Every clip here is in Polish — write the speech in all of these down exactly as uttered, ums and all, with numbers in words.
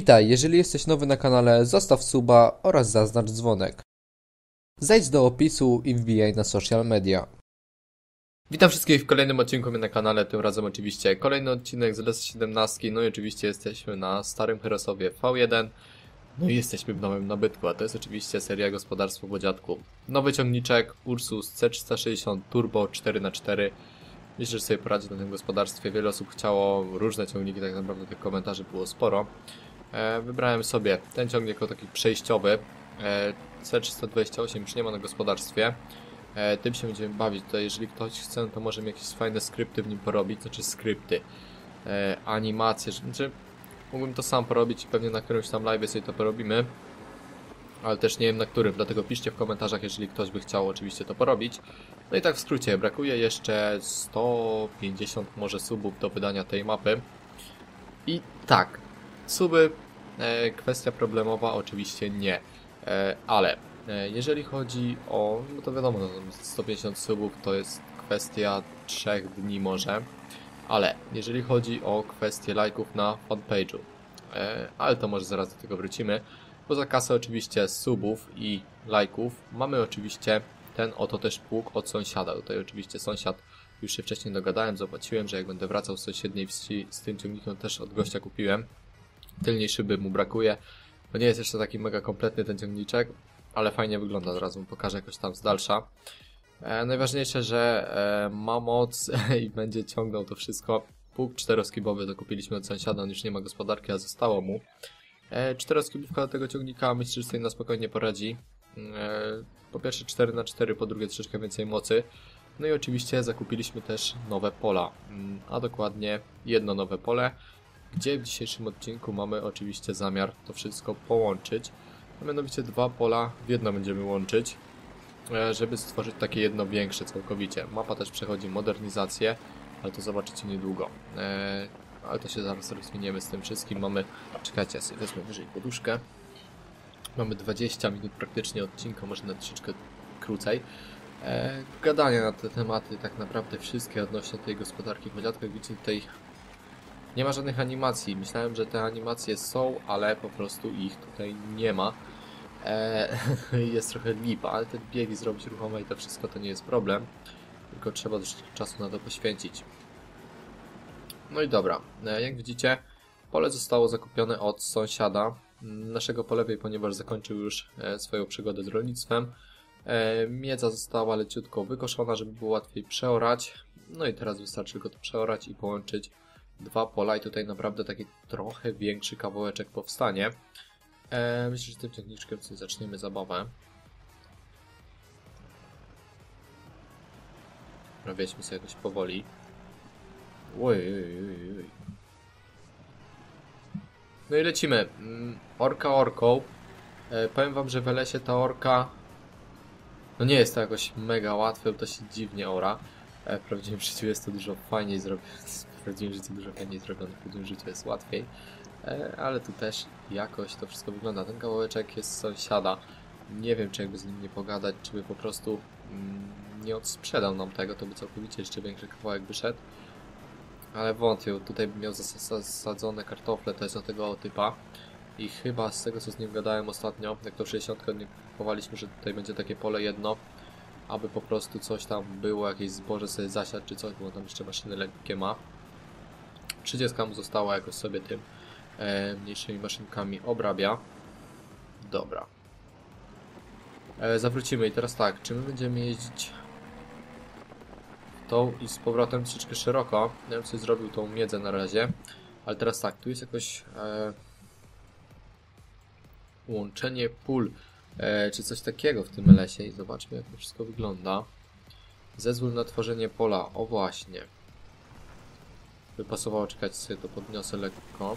Witaj, jeżeli jesteś nowy na kanale, zostaw suba oraz zaznacz dzwonek. Zejdź do opisu i wbijaj na social media. Witam wszystkich w kolejnym odcinku na kanale, tym razem oczywiście kolejny odcinek z L S siedemnaście, no i oczywiście jesteśmy na starym Herosowie V jeden, no i jesteśmy w nowym nabytku, a to jest oczywiście seria Gospodarstwo po dziadku. Nowy ciągniczek Ursus C trzysta sześćdziesiąt Turbo cztery na cztery. Myślę, że sobie poradzi na tym gospodarstwie. Wiele osób chciało różne ciągniki, tak naprawdę tych komentarzy było sporo. E, wybrałem sobie ten ciągnik jako taki przejściowy. E, C trzysta dwadzieścia osiem już nie ma na gospodarstwie. E, tym się będziemy bawić. Tutaj jeżeli ktoś chce, to możemy jakieś fajne skrypty w nim porobić. Znaczy skrypty. E, animacje. Znaczy, mógłbym to sam porobić i pewnie na którymś tam live sobie to porobimy. Ale też nie wiem na którym, dlatego piszcie w komentarzach, jeżeli ktoś by chciał oczywiście to porobić. No i tak w skrócie, brakuje jeszcze sto pięćdziesiąt może subów do wydania tej mapy. I tak, suby, e, kwestia problemowa oczywiście nie, e, ale e, jeżeli chodzi o, no to wiadomo, no, sto pięćdziesiąt subów to jest kwestia trzech dni może, ale jeżeli chodzi o kwestię lajków na fanpage'u, e, ale to może zaraz do tego wrócimy. Poza kasę oczywiście subów i lajków mamy oczywiście ten oto też pług od sąsiada. Tutaj oczywiście sąsiad, już się wcześniej dogadałem, zapłaciłem, że jak będę wracał z sąsiedniej wsi z tym ciągnikiem, też od gościa kupiłem. Tylnej szyby mu brakuje, bo nie jest jeszcze taki mega kompletny ten ciągniczek, ale fajnie wygląda, zaraz mu pokażę jakoś tam z dalsza. E, najważniejsze, że e, ma moc i będzie ciągnął to wszystko. Pług czteroskibowy to kupiliśmy od sąsiada, on już nie ma gospodarki, a zostało mu. E, czteroskibówka do tego ciągnika, myślę, że sobie na spokojnie poradzi. E, po pierwsze cztery na cztery, po drugie troszeczkę więcej mocy. No i oczywiście zakupiliśmy też nowe pola, a dokładnie jedno nowe pole, gdzie w dzisiejszym odcinku mamy oczywiście zamiar to wszystko połączyć. A mianowicie dwa pola w jedno będziemy łączyć, e, żeby stworzyć takie jedno większe całkowicie. Mapa też przechodzi modernizację, ale to zobaczycie niedługo. E, ale to się zaraz rozwiniemy z tym wszystkim. Mamy, czekajcie, ja sobie wezmę wyżej poduszkę. Mamy dwadzieścia minut praktycznie odcinka, może na troszeczkę krócej. E, gadania na te tematy, tak naprawdę wszystkie odnośnie tej gospodarki po dziadku. Jak widzicie, tutaj nie ma żadnych animacji. Myślałem, że te animacje są, ale po prostu ich tutaj nie ma. E, jest trochę lipa, ale te biegi zrobić ruchome i to wszystko to nie jest problem. Tylko trzeba troszeczkę czasu na to poświęcić. No i dobra, e, jak widzicie, pole zostało zakupione od sąsiada naszego po lewej, ponieważ zakończył już e, swoją przygodę z rolnictwem. E, miedza została leciutko wykoszona, żeby było łatwiej przeorać. No i teraz wystarczy tylko to przeorać i połączyć dwa pola i tutaj naprawdę taki trochę większy kawałeczek powstanie. E, myślę, że tym ciągniczkiem sobie zaczniemy zabawę. Wieźmy sobie jakoś powoli. Oj, oj, oj, oj. No i lecimy. Orka orką. E, powiem wam, że w lesie ta orka no nie jest to jakoś mega łatwe, bo to się dziwnie ora. E, w prawdziwym życiu jest to dużo fajniej zrobione. W prawdziwym życiu dużo fajniej zrobione, w prawdziwym życiu jest łatwiej. E, ale tu też jakoś to wszystko wygląda. Ten kawałeczek jest z sąsiada. Nie wiem, czy jakby z nim nie pogadać, czy by po prostu mm, nie odsprzedał nam tego, to by całkowicie jeszcze większy kawałek wyszedł. Ale wątpię, tutaj bym miał zasadzone kartofle, to jest do tego typa. I chyba z tego, co z nim gadałem ostatnio, jak to sześćdziesiątkę nie kupowaliśmy, że tutaj będzie takie pole jedno, aby po prostu coś tam było, jakieś zboże sobie zasiać czy coś, bo tam jeszcze maszyny lekkie ma. trzydzieści mu została, jakoś sobie tym e, mniejszymi maszynkami obrabia. Dobra. E, zawrócimy i teraz tak, czy my będziemy jeździć tą i z powrotem troszeczkę szeroko. Ja bym sobie zrobił tą miedzę na razie. Ale teraz tak, tu jest jakoś e, łączenie pól, e, czy coś takiego w tym lesie. I zobaczmy, jak to wszystko wygląda. Zezwól na tworzenie pola. O właśnie. By pasowało, czekać, sobie to podniosę lekko.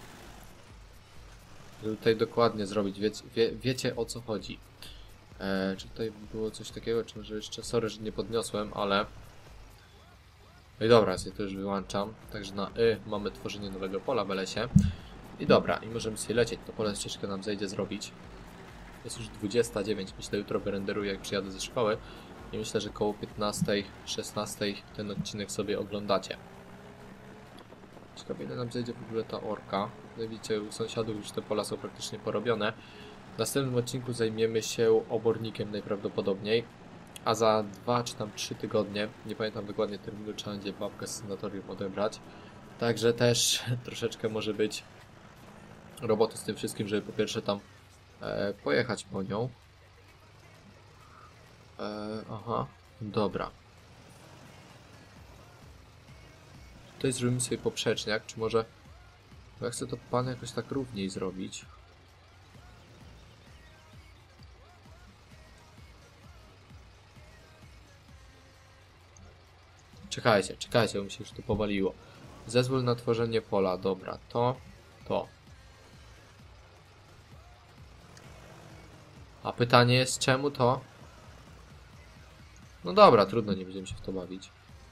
Żeby tutaj dokładnie zrobić. Wie, wie, wiecie, o co chodzi. E, czy tutaj było coś takiego, czy może jeszcze... Sorry, że nie podniosłem, ale... No i dobra, sobie to już wyłączam. Także na Y mamy tworzenie nowego pola w lesie. I dobra, i możemy sobie lecieć. To pole ścieżkę nam zejdzie zrobić. Jest już dwudziesta dziewięć, myślę, jutro wyrenderuję, jak przyjadę ze szkoły. I myślę, że koło piętnastej, szesnastej ten odcinek sobie oglądacie. Ciekawe, ile nam zejdzie w ogóle ta orka. Jak widzicie, u sąsiadów już te pola są praktycznie porobione. W następnym odcinku zajmiemy się obornikiem najprawdopodobniej. A za dwa czy tam trzy tygodnie, nie pamiętam dokładnie terminu, trzeba będzie babkę z sanatorium odebrać. Także też troszeczkę może być roboty z tym wszystkim, żeby po pierwsze tam e, pojechać po nią. E, aha, dobra. Tutaj zrobimy sobie poprzeczniak, czy może... Bo ja chcę to pan jakoś tak równiej zrobić. Czekajcie, czekajcie, bo mi się już to powaliło. Zezwól na tworzenie pola, dobra, to, to. A pytanie jest, czemu to? No dobra, trudno, nie będziemy się w to bawić.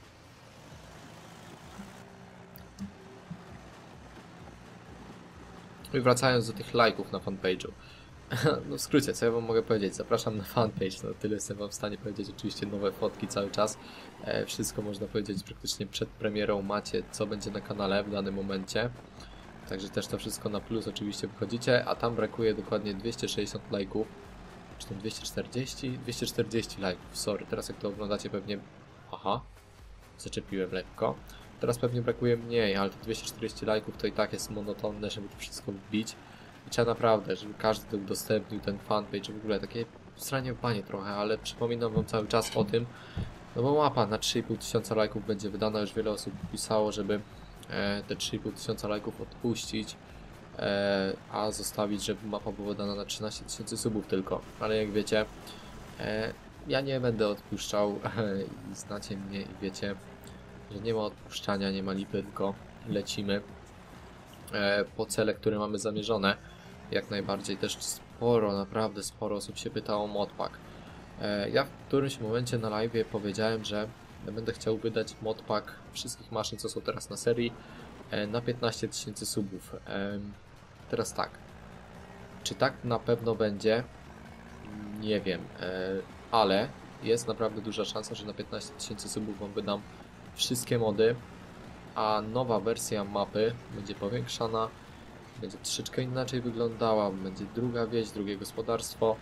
I wracając do tych lajków na fanpage'u. No w skrócie, co ja wam mogę powiedzieć? Zapraszam na fanpage, no tyle jestem wam w stanie powiedzieć. Oczywiście nowe fotki cały czas. E, wszystko można powiedzieć praktycznie przed premierą macie, co będzie na kanale w danym momencie. Także też to wszystko na plus oczywiście wychodzicie, a tam brakuje dokładnie dwieście sześćdziesiąt lajków. Czy tam dwieście czterdzieści? dwieście czterdzieści lajków, sorry. Teraz jak to oglądacie pewnie... Aha, zaczepiłem lekko. Teraz pewnie brakuje mniej, ale te dwieście czterdzieści lajków to i tak jest monotonne, żeby to wszystko wbić. I trzeba naprawdę, żeby każdy to udostępnił, ten fanpage, w ogóle takie sranie w panie trochę, ale przypominam wam cały czas o tym, no bo mapa na trzy i pół tysiąca lajków będzie wydana, już wiele osób pisało, żeby e, te trzy i pół tysiąca lajków odpuścić, e, a zostawić, żeby mapa była wydana na trzynaście tysięcy subów tylko, ale jak wiecie, e, ja nie będę odpuszczał i znacie mnie i wiecie, że nie ma odpuszczania, nie ma lipy, tylko lecimy e, po cele, które mamy zamierzone. Jak najbardziej też sporo, naprawdę sporo osób się pytało o modpack. E, ja w którymś momencie na live powiedziałem, że będę chciał wydać modpack wszystkich maszyn, co są teraz na serii, e, na piętnaście tysięcy subów. E, teraz tak, czy tak na pewno będzie? Nie wiem, e, ale jest naprawdę duża szansa, że na piętnaście tysięcy subów wam wydam wszystkie mody, a nowa wersja mapy będzie powiększana, będzie troszeczkę inaczej wyglądała, będzie druga wieś, drugie gospodarstwo,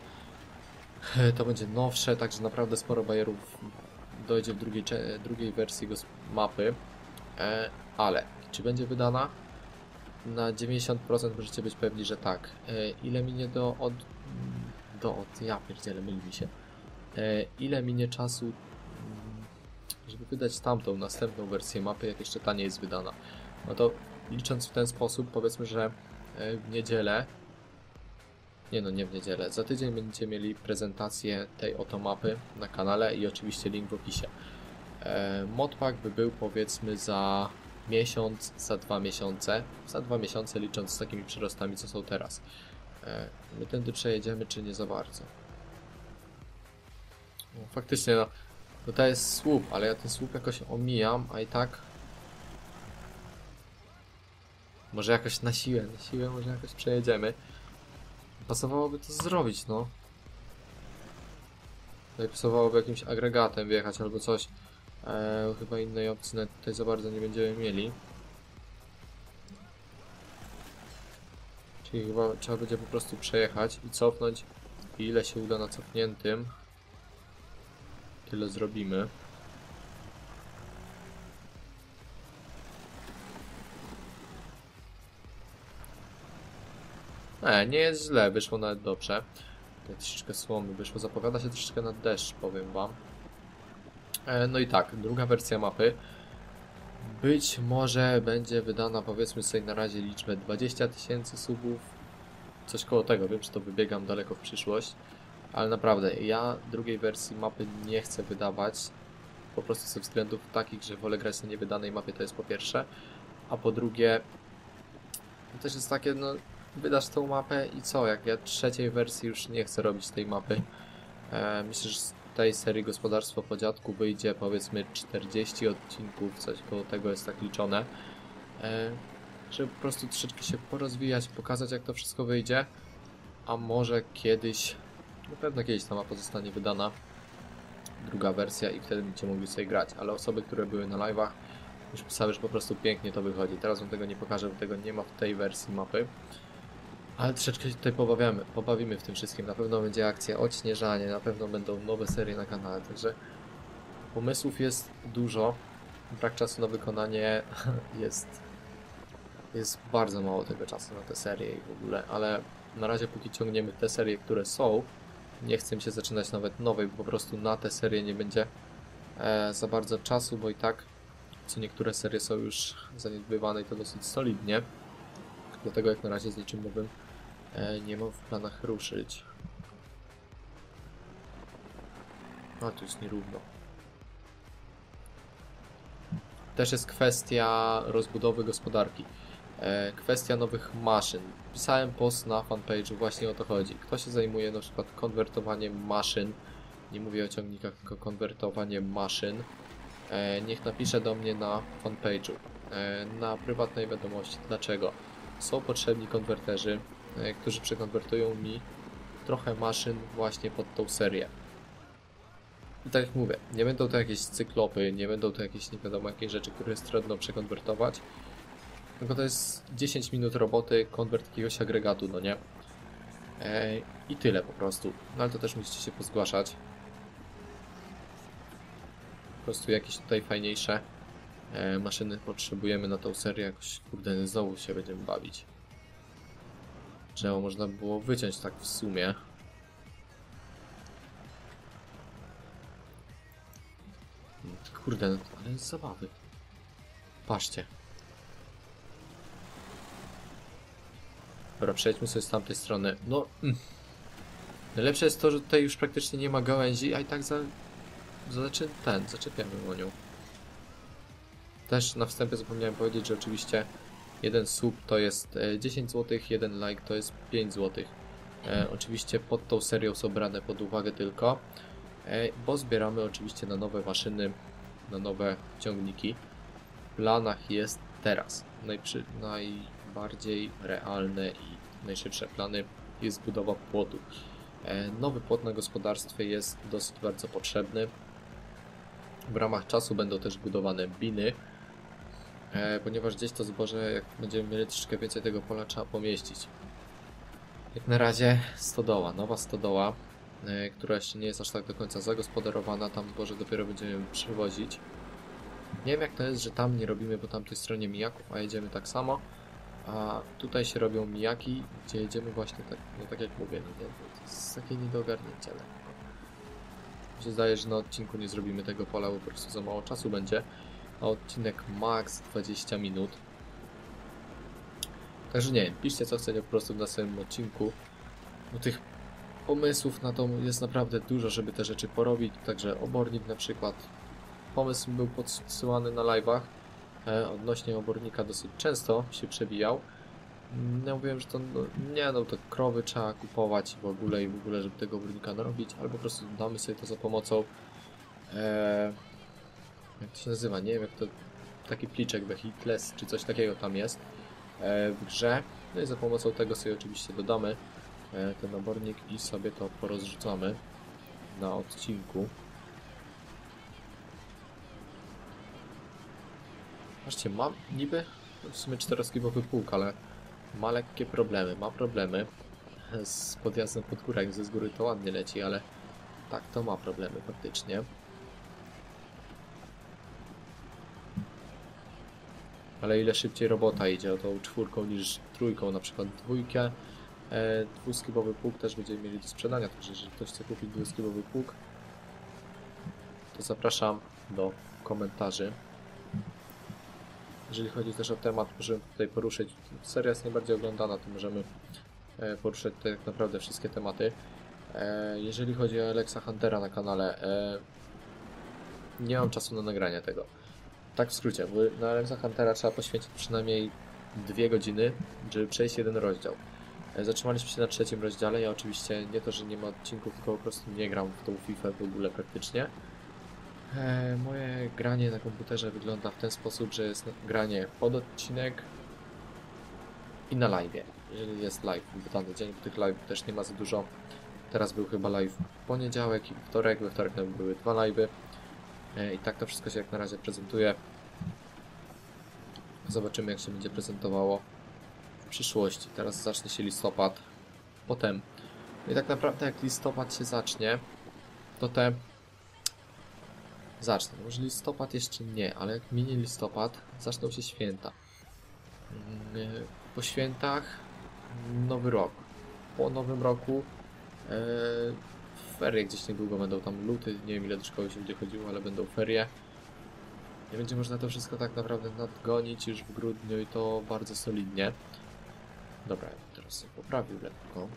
to będzie nowsze, także naprawdę sporo bajerów dojdzie w drugiej, drugiej wersji mapy, e, ale czy będzie wydana? Na dziewięćdziesiąt procent możecie być pewni, że tak. E, ile minie do od... do od... ja pierdzielę, myli mi się. E, ile minie czasu, żeby wydać tamtą, następną wersję mapy, jak jeszcze ta nie jest wydana. No to licząc w ten sposób, powiedzmy, że w niedzielę, nie no, nie w niedzielę, za tydzień będziecie mieli prezentację tej oto mapy na kanale i oczywiście link w opisie. E, modpack by był powiedzmy za miesiąc, za dwa miesiące, za dwa miesiące licząc z takimi przyrostami, co są teraz. E, my tędy przejedziemy, czy nie za bardzo? No, faktycznie, no, no to jest słup, ale ja ten słup jakoś omijam, a i tak może jakoś na siłę, na siłę może jakoś przejedziemy. Pasowałoby to zrobić, no. Tutaj pasowałoby jakimś agregatem wjechać albo coś. Eee, chyba innej opcji nawet tutaj za bardzo nie będziemy mieli. Czyli chyba trzeba będzie po prostu przejechać i cofnąć. I ile się uda na cofniętym, tyle zrobimy. E, nie jest źle, wyszło nawet dobrze. Tutaj troszeczkę słomy wyszło, zapowiada się troszeczkę na deszcz, powiem wam. E, no i tak, druga wersja mapy. Być może będzie wydana, powiedzmy sobie na razie liczbę dwadzieścia tysięcy subów. Coś koło tego, wiem, że to wybiegam daleko w przyszłość. Ale naprawdę, ja drugiej wersji mapy nie chcę wydawać. Po prostu ze względów takich, że wolę grać na niewydanej mapie, to jest po pierwsze. A po drugie, to też jest takie, no... Wydasz tą mapę i co? Jak ja trzeciej wersji już nie chcę robić tej mapy. E, myślę, że z tej serii Gospodarstwo po dziadku wyjdzie powiedzmy czterdzieści odcinków, coś koło tego jest tak liczone. E, żeby po prostu troszeczkę się porozwijać, pokazać jak to wszystko wyjdzie. A może kiedyś, na pewno kiedyś ta mapa zostanie wydana. Druga wersja i wtedy będziecie mogli sobie grać. Ale osoby, które były na live'ach, Już pisałem, że po prostu pięknie to wychodzi. Teraz wam tego nie pokażę, bo tego nie ma w tej wersji mapy. Ale troszeczkę się tutaj pobawiamy, pobawimy w tym wszystkim. Na pewno będzie akcja odśnieżanie, na pewno będą nowe serie na kanale, także pomysłów jest dużo. Brak czasu na wykonanie jest, jest bardzo mało tego czasu na te serie i w ogóle, ale na razie póki ciągniemy te serie, które są, nie chcę mi się zaczynać nawet nowej, bo po prostu na te serie nie będzie e, za bardzo czasu, bo i tak co niektóre serie są już zaniedbywane i to dosyć solidnie. Dlatego jak na razie z niczym nowym e, nie mam w planach ruszyć. A tu jest nierówno. Też jest kwestia rozbudowy gospodarki. E, kwestia nowych maszyn. Pisałem post na fanpage'u, właśnie o to chodzi. Kto się zajmuje na przykład konwertowaniem maszyn, nie mówię o ciągnikach, tylko konwertowaniem maszyn, e, niech napisze do mnie na fanpage'u, e, na prywatnej wiadomości. Dlaczego? Są potrzebni konwerterzy, e, którzy przekonwertują mi trochę maszyn właśnie pod tą serię. I tak jak mówię, nie będą to jakieś cyklopy, nie będą to jakieś nie wiadomo jakie rzeczy, które jest trudno przekonwertować. Tylko to jest dziesięć minut roboty, konwert jakiegoś agregatu, no nie? Eee, I tyle po prostu. No ale to też musicie się pozgłaszać. Po prostu jakieś tutaj fajniejsze e, maszyny potrzebujemy na tą serię. Jakoś, kurde, znowu się będziemy bawić. Drzewo można było wyciąć tak w sumie. Kurde, no, ale jest zabawy. Patrzcie. Dobra, przejdźmy sobie z tamtej strony. No, mm. Najlepsze jest to, że tutaj już praktycznie nie ma gałęzi, a i tak za, za zaczy, ten, zaczepiamy o nią. Też na wstępie zapomniałem powiedzieć, że oczywiście jeden sub to jest dziesięć złotych, jeden like to jest pięć złotych. E, oczywiście pod tą serią są brane pod uwagę tylko, e, bo zbieramy oczywiście na nowe maszyny, na nowe ciągniki. W planach jest teraz. Najprzy, najbardziej realne i najszybsze plany jest budowa płotu. E, nowy płot na gospodarstwie jest dosyć bardzo potrzebny. W ramach czasu będą też budowane biny, e, ponieważ gdzieś to zboże, jak będziemy mieli troszeczkę więcej tego pola, trzeba pomieścić. Jak na razie stodoła, nowa stodoła, e, która jeszcze nie jest aż tak do końca zagospodarowana, tam zboże dopiero będziemy przywozić. Nie wiem jak to jest, że tam nie robimy po tamtej stronie mijaków, a jedziemy tak samo, a tutaj się robią mijaki, gdzie jedziemy właśnie tak, no tak jak mówię, no nie, to jest takie nie do ogarnięcia. Mi się zdaje, że na odcinku nie zrobimy tego pola, bo po prostu za mało czasu będzie, a odcinek max dwadzieścia minut. Także nie wiem, piszcie co chcecie po prostu na samym odcinku, bo tych pomysłów na to jest naprawdę dużo, żeby te rzeczy porobić, także obornik na przykład. Pomysł był podsyłany na live'ach, e, odnośnie obornika dosyć często się przewijał. Ja mówiłem, że to no, nie no, to krowy trzeba kupować w ogóle i w ogóle, żeby tego obornika narobić, albo po prostu damy sobie to za pomocą e, jak to się nazywa, nie wiem jak to, taki pliczek Vehicles czy coś takiego tam jest e, w grze, no i za pomocą tego sobie oczywiście dodamy e, ten obornik i sobie to porozrzucamy na odcinku. Patrzcie, mam niby w sumie czteroskibowy pług, ale ma lekkie problemy, ma problemy z podjazdem pod górę, jak ze z góry to ładnie leci, ale tak, to ma problemy faktycznie. Ale ile szybciej robota idzie o tą czwórką niż trójką, na przykład dwójkę. E, dwuskibowy pług też będziemy mieli do sprzedania, także jeżeli ktoś chce kupić dwuskibowy pług, to zapraszam do komentarzy. Jeżeli chodzi też o temat, możemy tutaj poruszyć, seria jest najbardziej oglądana, to możemy poruszyć tutaj tak naprawdę wszystkie tematy. Jeżeli chodzi o Alexa Huntera na kanale, nie mam czasu na nagranie tego. Tak w skrócie, bo na Alexa Huntera trzeba poświęcić przynajmniej dwie godziny, żeby przejść jeden rozdział. Zatrzymaliśmy się na trzecim rozdziale, ja oczywiście nie to, że nie ma odcinków, tylko po prostu nie gram w tą FIFA w ogóle praktycznie. E, moje granie na komputerze wygląda w ten sposób, że jest granie pod odcinek i na live, jeżeli jest live w dany dzień, bo tych live też nie ma za dużo. Teraz był chyba live w poniedziałek i wtorek, we wtorek były dwa live'y e, i tak to wszystko się jak na razie prezentuje. Zobaczymy, jak się będzie prezentowało w przyszłości. Teraz zacznie się listopad. Potem. No i tak naprawdę jak listopad się zacznie, to te... Zacznę. Może listopad jeszcze nie, ale jak minie listopad, zaczną się święta. Po świętach nowy rok. Po nowym roku e, ferie gdzieś niedługo będą, tam luty, nie wiem ile do szkoły się będzie chodziło, ale będą ferie. I będzie można to wszystko tak naprawdę nadgonić już w grudniu i to bardzo solidnie. Dobra, teraz sobie poprawił lekko.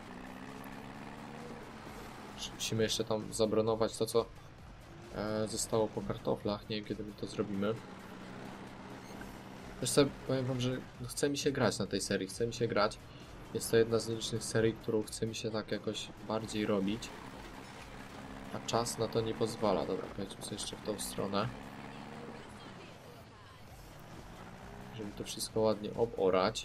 Musimy jeszcze tam zabronować to, co e, zostało po kartoflach. Nie wiem, kiedy my to zrobimy. Wiesz co, powiem wam, że chce mi się grać na tej serii, chce mi się grać. Jest to jedna z nielicznych serii, którą chce mi się tak jakoś bardziej robić. A czas na to nie pozwala. Dobra, pojedźmy sobie jeszcze w tą stronę. Żeby to wszystko ładnie oborać.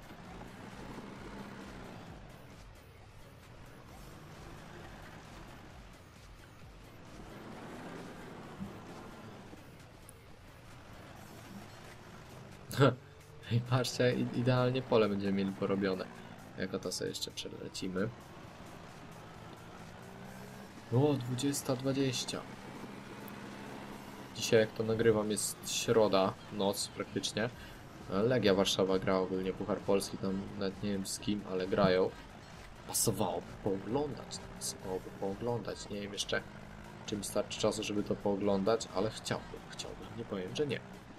I patrzcie, idealnie pole będziemy mieli porobione. Jako to sobie jeszcze przelecimy. O, dwudziesta dwadzieścia. Dzisiaj, jak to nagrywam, jest środa, noc praktycznie. Legia Warszawa gra ogólnie Puchar Polski, tam nawet nie wiem z kim, ale grają. Pasowałoby pooglądać, pasowałoby pooglądać. Nie wiem jeszcze, czy mi starczy czasu, żeby to pooglądać, ale chciałbym, chciałbym, nie powiem, że nie.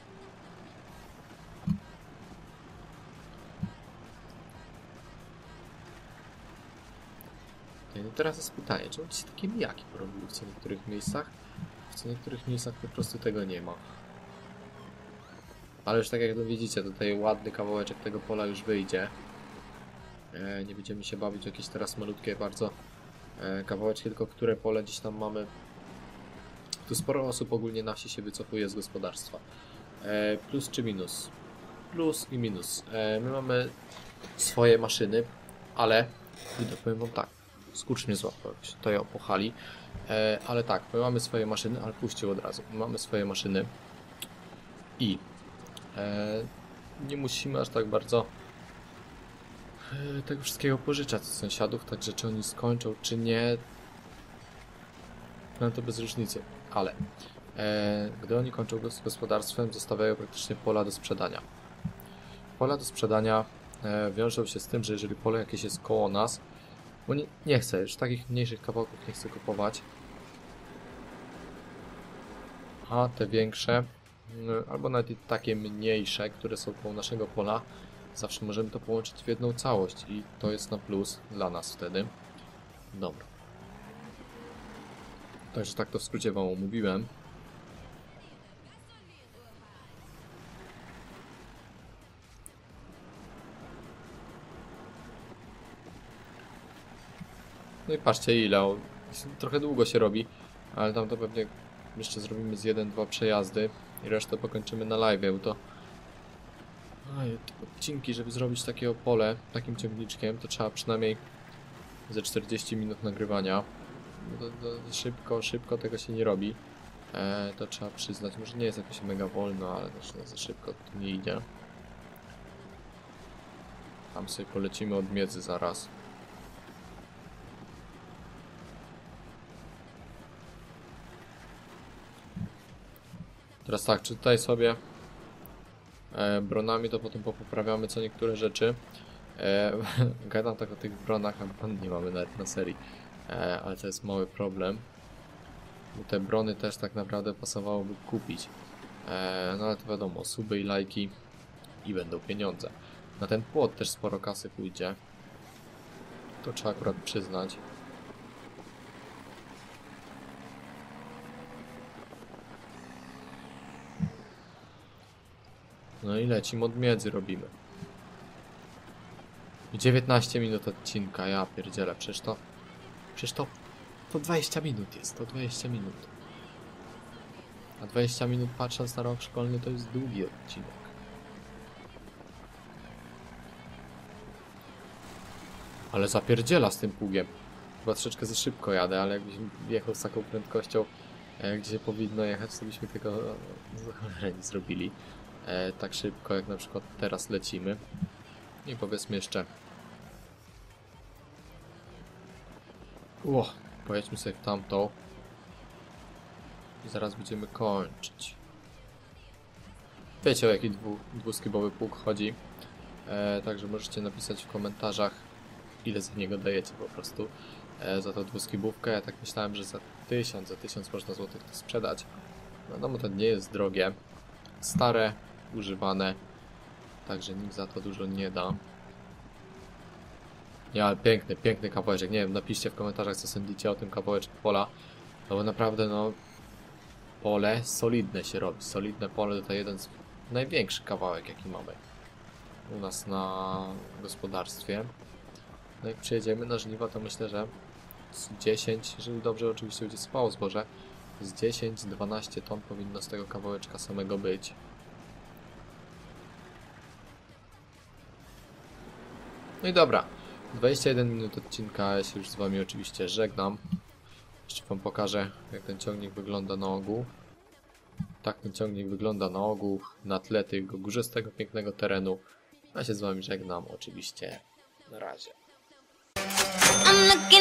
No teraz jest pytanie, czy ci takie mijaki porobili w co niektórych miejscach? W co niektórych miejscach po prostu tego nie ma. Ale już tak jak widzicie, tutaj ładny kawałeczek tego pola już wyjdzie. E, nie będziemy się bawić w jakieś teraz malutkie bardzo e, kawałeczki, tylko które pole gdzieś tam mamy. Tu sporo osób ogólnie na wsi się wycofuje z gospodarstwa. E, plus czy minus? Plus i minus. E, my mamy swoje maszyny, ale widzę, powiem wam tak. Skurcz mnie złapał, jak się tutaj opochali. E, ale tak, my mamy swoje maszyny, ale puśćcie od razu. My mamy swoje maszyny i e, nie musimy aż tak bardzo e, tego wszystkiego pożyczać od sąsiadów, także czy oni skończą, czy nie, no to bez różnicy. Ale e, gdy oni kończą z gospodarstwem, zostawiają praktycznie pola do sprzedania. Pola do sprzedania e, wiążą się z tym, że jeżeli pole jakieś jest koło nas, bo nie, nie chcę, już takich mniejszych kawałków nie chcę kupować. A te większe, albo nawet i takie mniejsze, które są koło naszego pola, zawsze możemy to połączyć w jedną całość i to jest na plus dla nas wtedy. Dobra. Także tak to w skrócie wam omówiłem. No i patrzcie ile, trochę długo się robi, ale tam to pewnie jeszcze zrobimy z jeden dwa przejazdy i resztę pokończymy na live, bo to Oj, odcinki, żeby zrobić takie pole takim ciągniczkiem, to trzeba przynajmniej ze czterdzieści minut nagrywania. To, to szybko, szybko tego się nie robi. E, to trzeba przyznać, może nie jest jakoś mega wolno, ale też no, za szybko to nie idzie. Tam sobie polecimy od miedzy zaraz. Teraz tak, czy tutaj sobie e, bronami to potem poprawiamy co niektóre rzeczy. E, gadam tak o tych bronach, a bron nie mamy nawet na serii. E, ale to jest mały problem. Bo te brony też tak naprawdę pasowałoby kupić. E, no ale to wiadomo, suby i lajki i będą pieniądze. Na ten płot też sporo kasy pójdzie. To trzeba akurat przyznać. No i lecimy od miedzy robimy. dziewiętnaście minut odcinka, ja pierdzielę, przecież to... Przecież to... To dwadzieścia minut jest, to dwadzieścia minut. A dwadzieścia minut patrząc na rok szkolny to jest długi odcinek. Ale zapierdziela z tym pługiem. Chyba troszeczkę za szybko jadę, ale jakbyśmy jechał z taką prędkością, gdzie powinno jechać, to byśmy tego za cholerę nie zrobili. e, tak szybko, jak na przykład teraz lecimy. I powiedzmy jeszcze... Ło, pojedźmy sobie w tamtą. I zaraz będziemy kończyć. Wiecie, o jaki dwu, dwuskibowy pług chodzi. E, także możecie napisać w komentarzach, ile za niego dajecie po prostu. E, za tą dwuskibówkę. Ja tak myślałem, że za tysiąc, za tysiąc można złotych to sprzedać. Wiadomo, to nie jest drogie. Stare, używane. Także nikt za to dużo nie da. Nie, ale piękny, piękny kawałeczek. Nie wiem, napiszcie w komentarzach, co sądzicie o tym kawałeczku pola. No bo naprawdę, no... Pole solidne się robi. Solidne pole to jeden z największych kawałek, jaki mamy u nas na gospodarstwie. No jak przyjedziemy na żniwa, to myślę, że z dziesięć, jeżeli dobrze oczywiście będzie spało zboże, z dziesięć do dwunastu ton powinno z tego kawałeczka samego być. No i dobra, dwadzieścia jeden minut odcinka, ja się już z wami oczywiście żegnam. Jeszcze wam pokażę, jak ten ciągnik wygląda na ogół. Tak ten ciągnik wygląda na ogół, na tle tego górzystego, pięknego terenu. Ja się z wami żegnam oczywiście. Na razie.